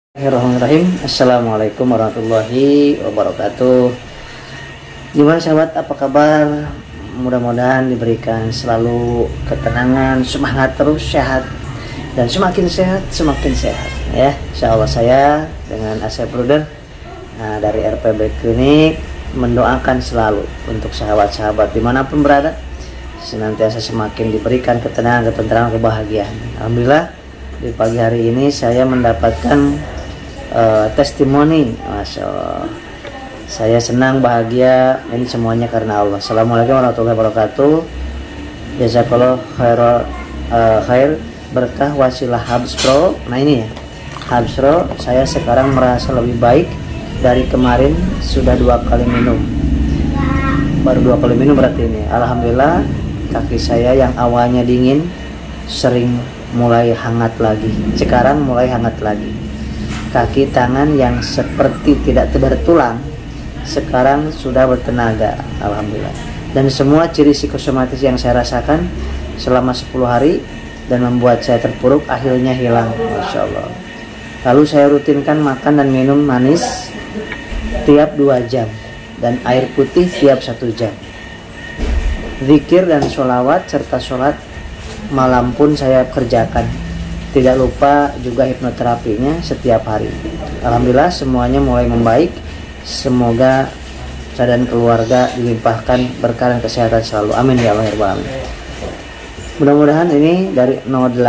Bismillahirrahmanirrahim. Assalamualaikum warahmatullahi wabarakatuh. Gimana sahabat, apa kabar? Mudah-mudahan diberikan selalu ketenangan, semangat terus, sehat, dan semakin sehat semakin sehat ya. Insyaallah saya dengan Asep Bruder dari RPB Klinik mendoakan selalu untuk sahabat-sahabat dimanapun berada senantiasa semakin diberikan ketenangan, ketentraman, kebahagiaan. Alhamdulillah di pagi hari ini saya mendapatkan testimoni. Masya Allah, saya senang, bahagia, ini semuanya karena Allah. Assalamualaikum warahmatullahi wabarakatuh. Jazakallah khair, berkah wasilah Habs Pro. Nah ini ya, Habs Pro, saya sekarang merasa lebih baik dari kemarin. Sudah 2 kali minum, baru 2 kali minum berarti ini. Alhamdulillah, kaki saya yang awalnya dingin sering mulai hangat lagi. Sekarang mulai hangat lagi. Kaki tangan yang seperti tidak bertulang sekarang sudah bertenaga. Alhamdulillah. Dan semua ciri psikosomatis yang saya rasakan selama 10 hari dan membuat saya terpuruk akhirnya hilang. Masya Allah. Lalu saya rutinkan makan dan minum manis tiap 2 jam dan air putih tiap 1 jam. Zikir dan sholawat serta sholat malam pun saya kerjakan. Tidak lupa juga hipnoterapinya setiap hari. Alhamdulillah semuanya mulai membaik. Semoga saya dan keluarga dilimpahkan berkah dan kesehatan selalu. Amin ya Allah ya Rabbal alamin. Mudah-mudahan ini dari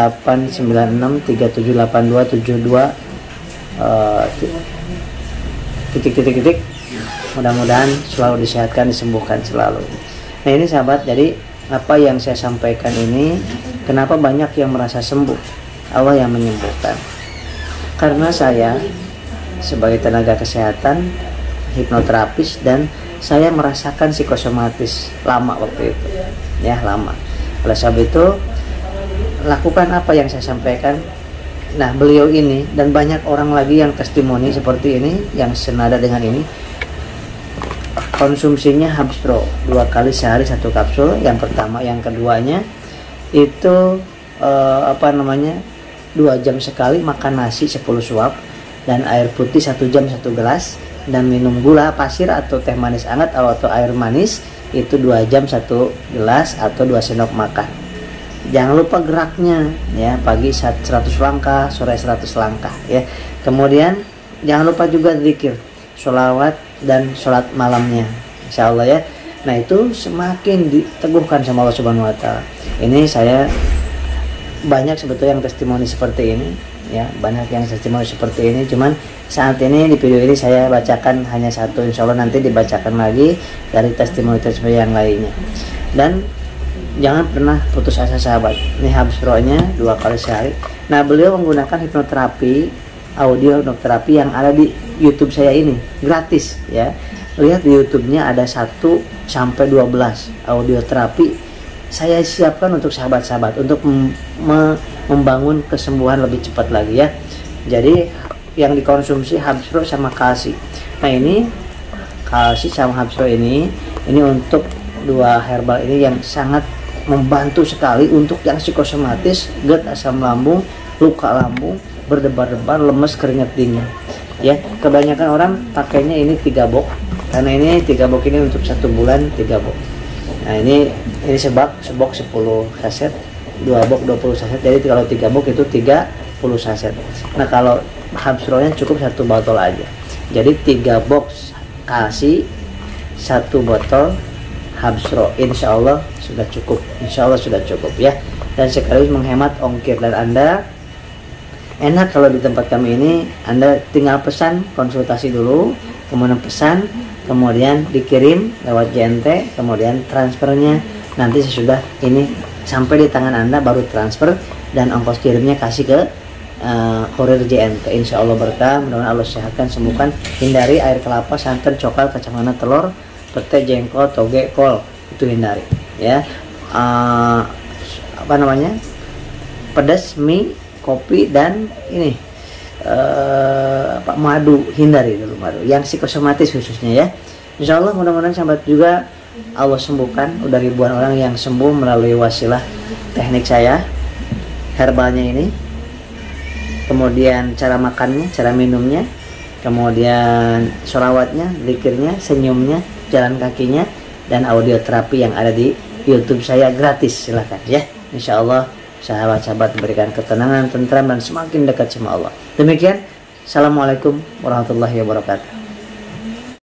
0896378272 mudah-mudahan selalu disehatkan, disembuhkan selalu. Nah ini sahabat, jadi apa yang saya sampaikan ini, kenapa banyak yang merasa sembuh? Allah yang menyembuhkan. Karena saya sebagai tenaga kesehatan, hipnoterapis, dan saya merasakan psikosomatis lama waktu itu. Ya, lama. Oleh sebab itu, lakukan apa yang saya sampaikan. Nah, beliau ini dan banyak orang lagi yang testimoni seperti ini, yang senada dengan ini, konsumsinya Habs Pro 2 kali sehari 1 kapsul. Yang pertama, yang keduanya itu 2 jam sekali makan nasi 10 suap dan air putih 1 jam 1 gelas, dan minum gula pasir atau teh manis hangat atau air manis itu 2 jam 1 gelas atau 2 sendok makan. Jangan lupa geraknya ya, pagi 100 langkah, sore 100 langkah ya. Kemudian jangan lupa juga zikir, sholawat dan sholat malamnya, insya Allah ya. Nah itu semakin diteguhkan sama Allah Subhanahu Wa Taala. Ini saya banyak sebetulnya yang testimoni seperti ini ya, banyak yang testimoni seperti ini. Cuman saat ini di video ini saya bacakan hanya 1, insya Allah nanti dibacakan lagi dari testimoni yang lainnya. Dan jangan pernah putus asa sahabat. Ini Habs Pro nya 2 kali sehari. Nah beliau menggunakan hipnoterapi, audio hipnoterapi yang ada di YouTube saya ini, gratis ya. Lihat di YouTube-nya ada 1 sampai 12 audio terapi saya siapkan untuk sahabat-sahabat untuk membangun kesembuhan lebih cepat lagi ya. Jadi yang dikonsumsi Habs Pro sama kalsi. Nah ini kalsi sama Habs Pro ini untuk 2 herbal ini yang sangat membantu sekali untuk yang psikosomatis, GERD, asam lambung, luka lambung, berdebar-debar, lemes, keringat dingin ya. Kebanyakan orang pakainya ini 3 box, karena ini 3 box ini untuk 1 bulan 3 box. Nah ini sebok 10 saset, 2 box 20 saset. Jadi kalau 3 box itu 30 saset. Nah kalau Habs Pro nya cukup 1 botol aja. Jadi 3 box kalsi, 1 botol Habs Pro, insya Allah sudah cukup. Insya Allah sudah cukup ya. Dan sekaligus menghemat ongkir. Dan Anda enak kalau di tempat kami ini, Anda tinggal pesan, konsultasi dulu, kemudian pesan, kemudian dikirim lewat JNT, kemudian transfernya nanti sesudah ini sampai di tangan Anda baru transfer, dan ongkos kirimnya kasih ke kurir JNT. Insya Allah berkah, mudah-mudahan Allah sehatkan, sembuhkan. Hindari air kelapa, santan, coklat, kacang tanah, telur, pete, jengkol, toge, kol, itu hindari ya. Pedas, mie, kopi, dan ini madu, hindari dulu madu yang psikosomatis khususnya ya. Insya Allah mudah-mudahan sahabat juga Allah sembuhkan. Udah ribuan orang yang sembuh melalui wasilah teknik saya herbalnya ini. kemudian cara makannya, cara minumnya, kemudian sholawatnya, zikirnya, senyumnya, jalan kakinya, dan audio terapi yang ada di YouTube saya gratis. Silahkan ya, insya Allah sahabat-sahabat berikan ketenangan, tentram, dan semakin dekat sama Allah. Demikian, assalamualaikum warahmatullahi wabarakatuh.